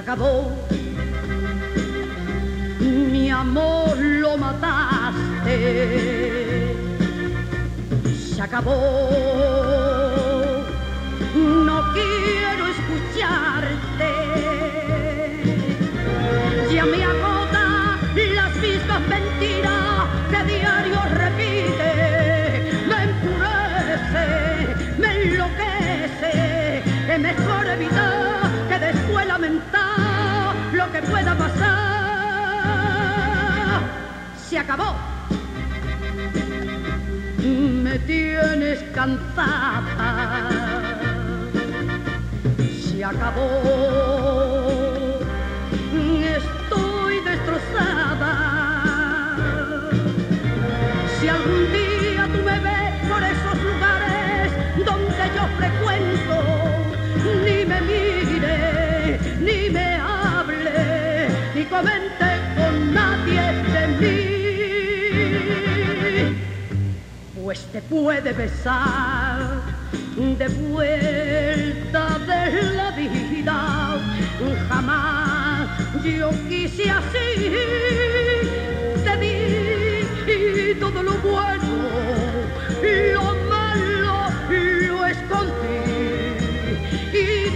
acabó. Mi amor lo mataste. Se acabó. No quiero escucharte. Ya me agota las mismas mentiras que diario repite. Me empurece, me enloquece. Es mejor evitar que después lamentar lo que pueda pasar. Se acabó. Me tienes cansada. Se acabó. Estoy destrozada. Si algún día tú me ves por esos lugares donde yo frecuento, ni me mire, ni me hable, ni comente con nadie de mí. Pues te puede besar de vuelta de la vida. Jamás yo quise así. Te di todo lo bueno, lo malo lo escondí. Y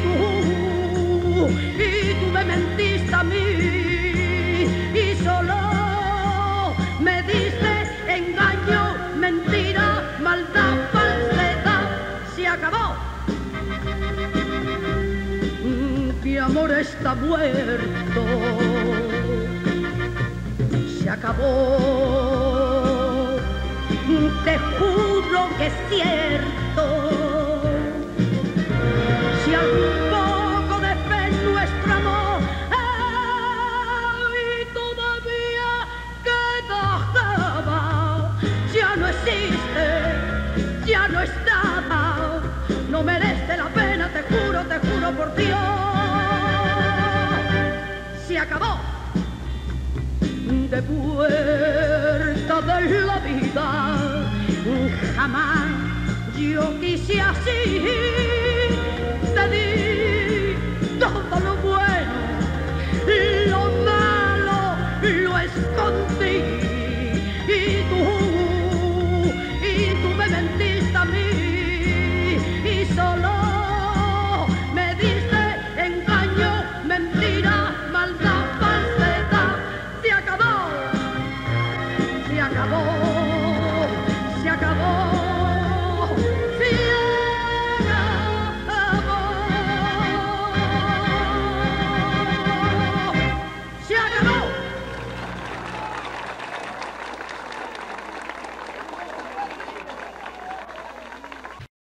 tú me mentiste a mí. Y solo me diste engaño, mentira, maldad, falsedad. Se acabó. Mi amor está muerto. Se acabó. Te juro que es cierto. Si algún poco de fe en nuestro amor y todavía quedaba, ya no existe, ya no estaba. No merece la pena, te juro por Dios. Se acabó. De vuelta de la vida, jamás yo quise así.